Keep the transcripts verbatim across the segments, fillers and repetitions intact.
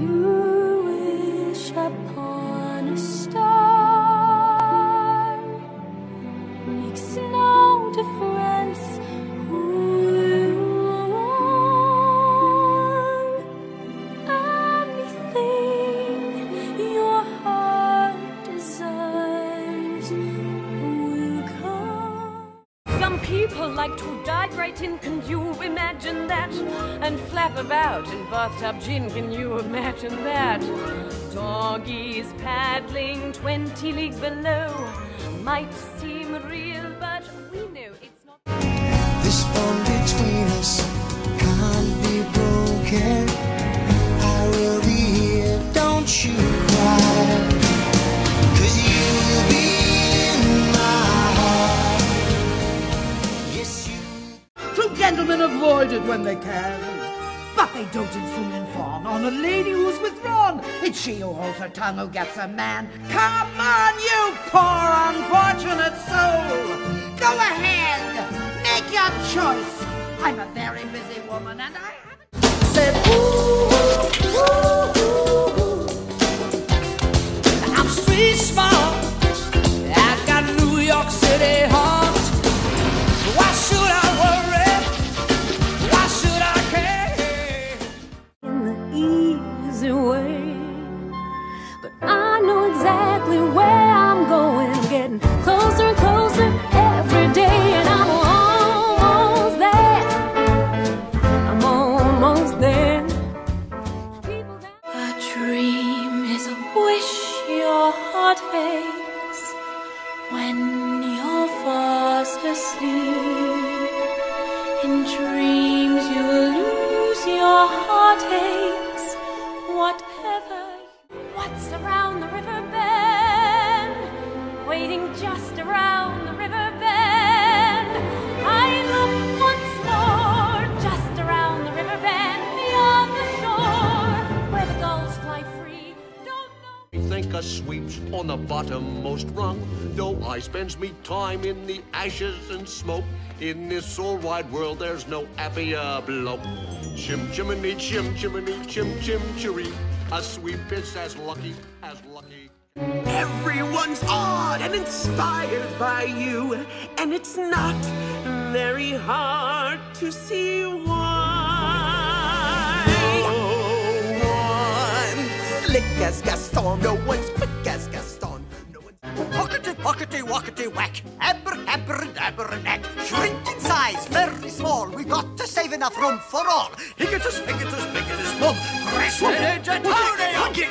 you wish upon a star, makes no difference who you are. Anything your heart desires will come. Some people like to dive right in, can you imagine that? And flap about in bathtub gin, can you imagine that? Doggies paddling twenty leagues below might seem real, but we know it's not. This bond between us can't be broken. I will be here, don't you cry, 'cause you will be in my heart. Yes, you. True gentlemen avoid it when they can, but they don't fool and fawn on a lady who's withdrawn. It's she who holds her tongue who gets a man. Come on, you poor unfortunate soul. Go ahead, make your choice. I'm a very busy woman and I haven't said ooh, ooh, ooh, ooh. I'm street smart, I've got New York City heart. Why should I worry? Why should I care? In the easy way, but I know exactly where I'm going. Getting closer and closer every day, and I'm almost there. I'm almost there. People that a dream is a wish your heart makes when you're fast asleep. In dreams you lose your heartaches, whatever. What's around the river bend, waiting just around the river bend? I look once more, just around the river bend, beyond the shore, where the gulls fly free. Don't know. I think a sweeps on the bottommost rung, though I spends me time in the ashes and smoke. In this all wide world, there's no happier bloke. Chim chimney, chim chimney, chim chim chiree. A sweep is as lucky as lucky. Everyone's awed and inspired by you, and it's not very hard to see why. No one's slick as Gaston, no one's quick as Gaston. No one's Pockety, pockety, wackety, whack. Abber, abber, dabber, knack. Shrink in size, very small. We got to save enough room for all. Higgitus, higgitus, biggitus, mum. Crested and Tony.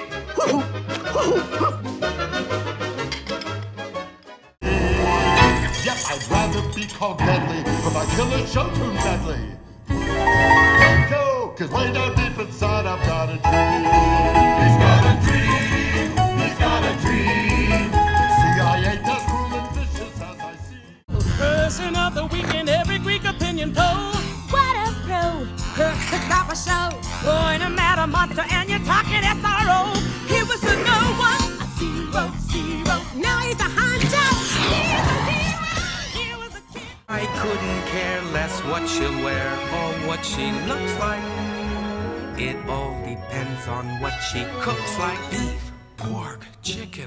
Yep, I'd rather be called deadly, but my killer show too deadly. Go, 'cause way down deep inside I've got a dream. He's got a dream, he's got a dream. See, I ain't as cruel and vicious as I seem. Person of the weekend, every Greek opinion poll. What a pro! Perfect top of show. Boy, no matter monster, and you're talking S R O. He was a no one, a zero, zero. Now he's a hunter. He's a hero. He was a kid. I couldn't care less what she'll wear or what she looks like. It all depends on what she cooks like. Beef, pork, chicken.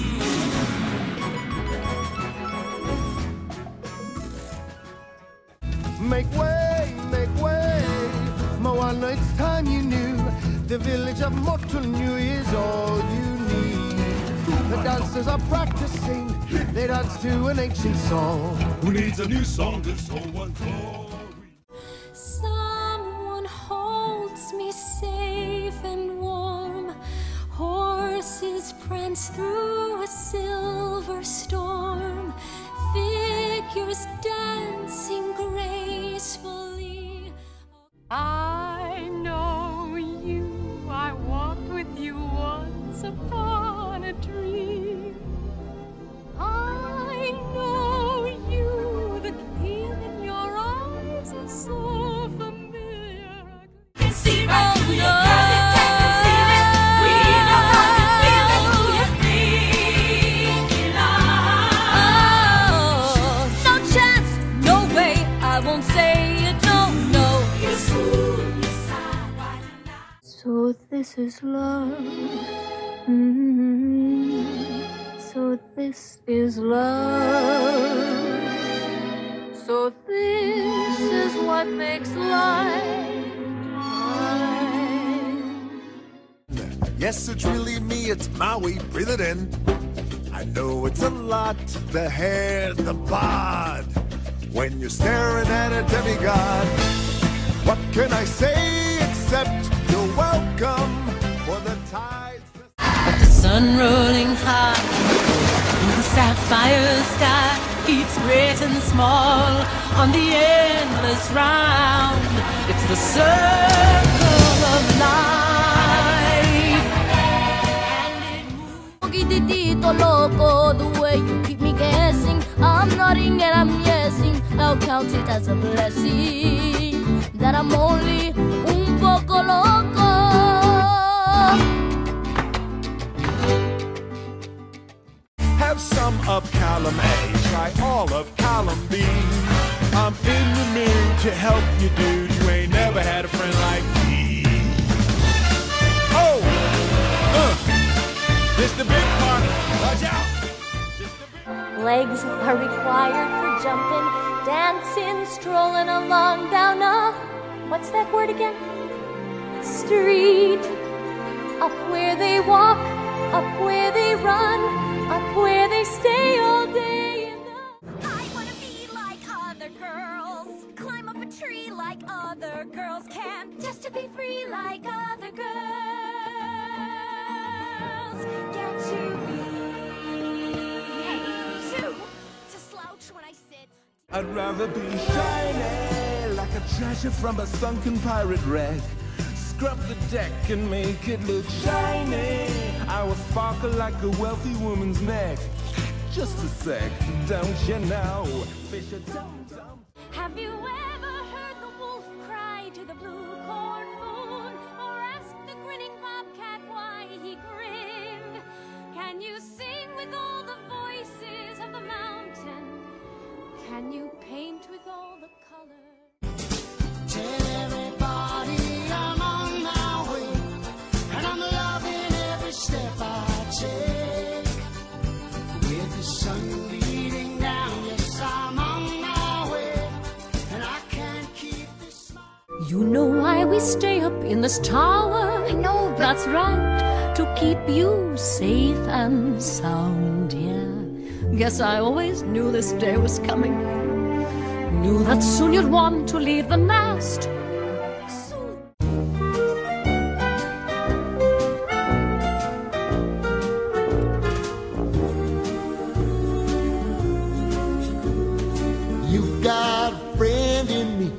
Make way, make way. Moana, it's time you knew. The village of Motunui is all you need. The dancers are practicing. They dance to an ancient song. Who needs a new song? This whole one glory. Someone holds me safe and warm. Horses prance through a silver storm. Figures dancing gracefully. I know you, I walked with you once upon a dream. I know you, the gleam in your eyes is so familiar. Can see right through your, can see it, we know how you feel it, you feel this is love. Mm-hmm. So this is love. So this is what makes life mine. Yes, it's really me, it's Maui, breathe it in. I know it's a lot, the hair, the bod. When you're staring at a demigod, what can I say except you're welcome for the tides. But the sun rolling high in the sapphire sky keeps written small on the endless round. It's the circle of life. And it moves. Loco, the way you keep me guessing. I'm nodding and I'm yesing. I'll count it as a blessing that I'm only un poco loco. Have some of column A, try all of column B. I'm in the mood to help you, dude. You ain't never had a friend like me. Oh, uh, this the big part. Watch out. Legs are required for jumping, dancing, strolling along down a, what's that word again? Street. Up where they walk, up where they run, up where they stay all day in the... I wanna be like other girls, climb up a tree like other girls can, just to be free like other girls. Get to be to slouch when I sit. I'd rather be shiny like a treasure from a sunken pirate wreck. Scrub the deck and make it look shiny. I will sparkle like a wealthy woman's neck. Just a sec, don't you know? Fish a dum dum. Have you ever heard the wolf cry to the blue corn moon, or ask the grinning bobcat why he grinned? Can you sing with all the voices of the mountain? Can you paint with all the colors? Tell everybody I'm on my way, and I'm loving every step I take. With the sun beating down, yes, I'm on my way, and I can't keep this smile. You know why we stay up in this tower? I know, that's right, to keep you safe and sound, yeah. Guess I always knew this day was coming. Knew that soon you'd want to leave the nest. Soon. You've got a friend in me.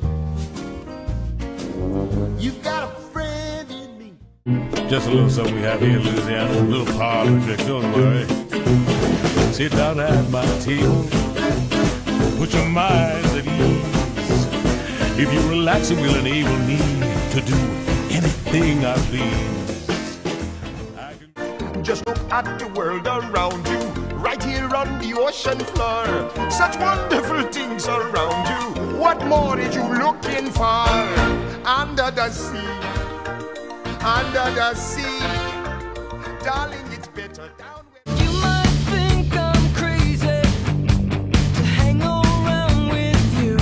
You've got a friend in me. Just a little something we have here in Louisiana, a little parlor trick, don't worry. Sit down at my table, put your minds at ease. If you relax, it will enable me to do anything I please. I can... Just look at the world around you, right here on the ocean floor. Such wonderful things around you. What more are you looking for? Under the sea, under the sea, darling, it's better down where... You might think I'm crazy to hang around with you.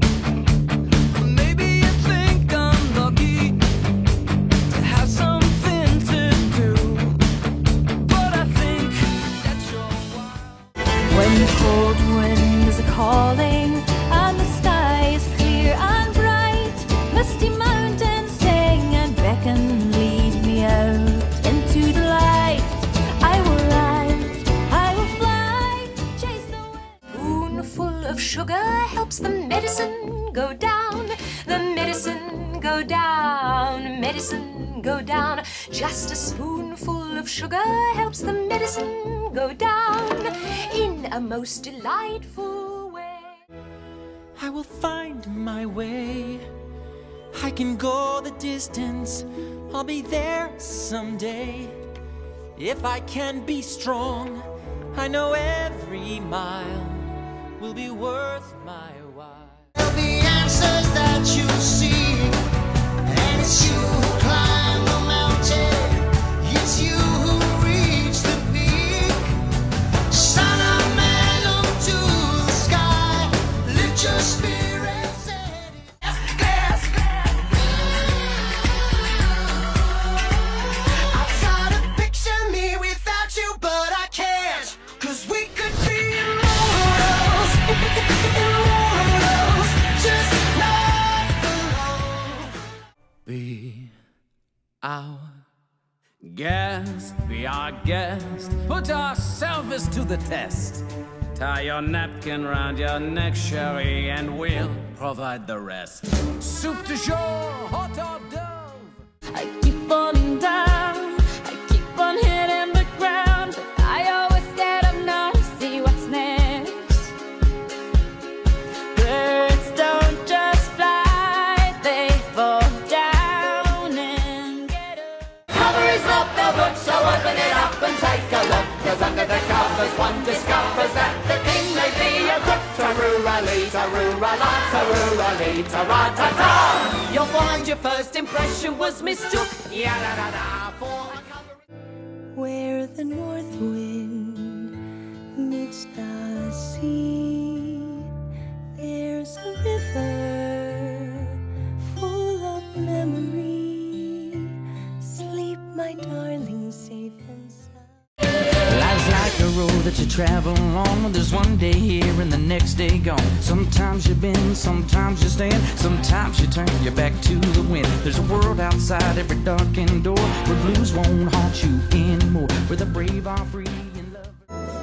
Maybe you think I'm lucky to have something to do. But I think that you're wild. When the cold wind is a-calling and the sky is clear and bright, misty mountains sing and beckon, lead me out into the light. I will ride, I will fly, chase the wind. Spoonful of sugar helps the medicine go down, the medicine go down, medicine go down. Just a spoonful of sugar helps the medicine go down in a most delightful way. I will find my way. I can go the distance. I'll be there someday. If I can be strong, I know every mile will be worth my while. There'll be answers that you see, and it's you who climb the mountain. Guest, be our guest, put our service to the test. Tie your napkin round your neck, Sherry, and we'll provide the rest. Soup du jour, hot hors d'oeuvre. I keep falling down, I keep on hitting the ground, but I always get up now to see what's next. Birds don't just fly, they fall down and get up. Cover is not the book, so open it up and take a look. Cause under the covers one discovers that the king may be a crook. Ta-roo-ra-lee, ta-roo-ra-la, ta-roo-ra-lee, ta-ra-ta-ta. You'll find your first impression was mistook. Ya-da-da-da, for a cover. Where the north wind meets the sea, there's a river full of memory. Sleep, my darling, safe and sound. Life's like a road that you travel on. There's one day here and the next day gone. Sometimes you bend, sometimes you stand, sometimes you turn your back to the wind. There's a world outside every darkened door where blues won't haunt you anymore, where the brave are free and love.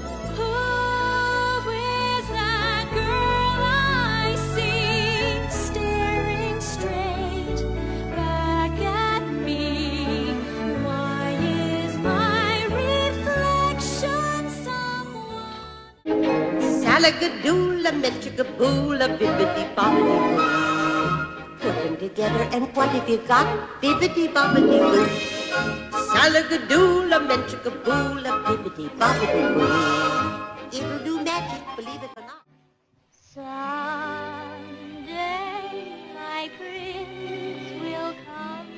Who is that girl I see staring straight back at me? Why is my reflection someone? Salagadoola, metricaboola, bibbidi-bobbidi-boo. Put them together and what have you got? Bibbidi-bobbidi-boo. Salagadoola, metricaboola, bibbidi-bobbidi-boo. It'll do magic, believe it or not. Someday my prince will come.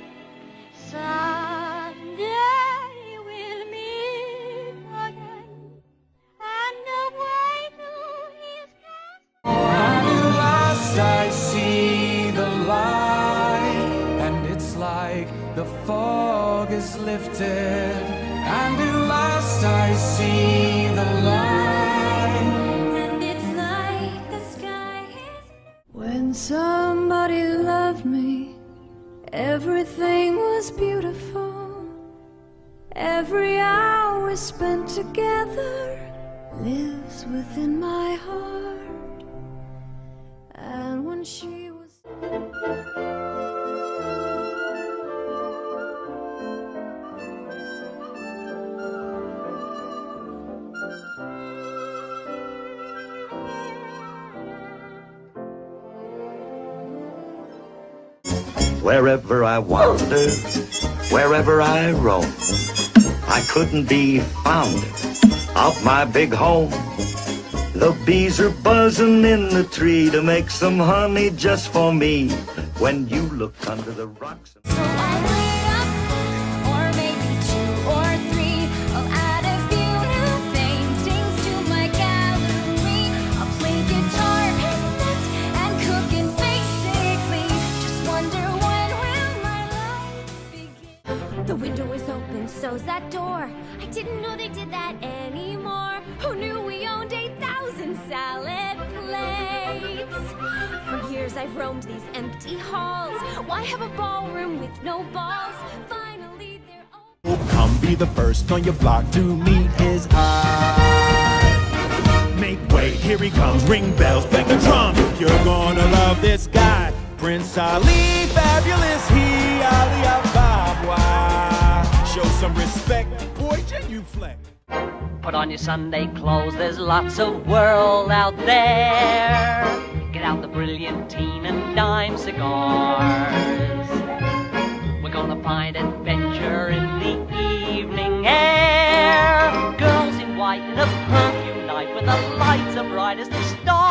Someday we'll meet again. And away to his castle. And at last I see the light, and it's like the fog is lifted. And at last I see the light, And it's like the sky is. When somebody loved me, everything was beautiful. Every hour spent together lives within my heart. And when she was Wherever I wander, wherever I roam, I couldn't be found off my big home. The bees are buzzing in the tree to make some honey just for me. When you look under the rocks. So I'll wait up, or maybe two or three. I'll add a few new paintings to my gallery. I'll play guitar and knit and cook, and basically just wonder when will my life begin. The window is open, so's that door. I didn't know they did that anymore. Who knew we owned eight thousand salad plates? For years I've roamed these empty halls. Why have a ballroom with no balls? Finally they're open. Oh, come be the first on your block to meet his eye. Make way, here he comes, ring bells, bang the drum. You're gonna love this guy, Prince Ali, fabulous he, Ali Ababa. Show some respect, boy, genuflect. Put on your Sunday clothes, there's lots of world out there. Get out the brilliantine and dime cigars. We're gonna find adventure in the evening air. Girls in white in a perfume night with the lights as bright as the stars.